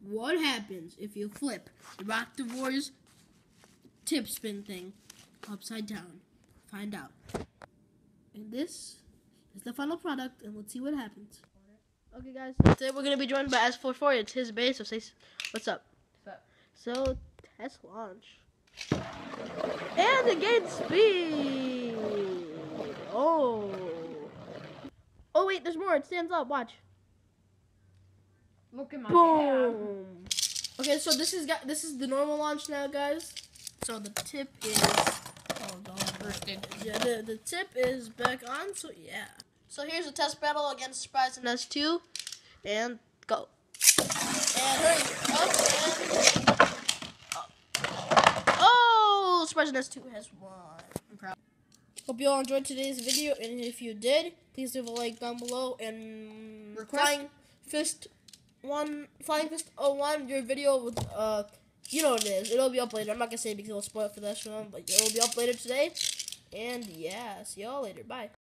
what happens if you flip the Rock Divorce tip spin thing upside down. Find out. And this is the final product, and let's see what happens. Okay, guys, today we're going to be joined by S44. It's his base, so say what's up. What's up? So, test launch. And it gains speed. Oh, wait, there's more. It stands up. Watch. Look at my Boom. Okay, so this is the normal launch now, guys. So the tip is bursted. yeah, the tip is back on. So yeah. So here's a test battle against Surprise and S2, and go. And hurry up and up. Oh, Surprise and S2 has won. I'm proud. Hope you all enjoyed today's video, and if you did, please leave a like down below and Flying Fist 01, your video with you know what it is. It'll be up later. I'm not gonna say it because it'll spoil it for that one, but it'll be up later today. And yeah, see y'all later. Bye.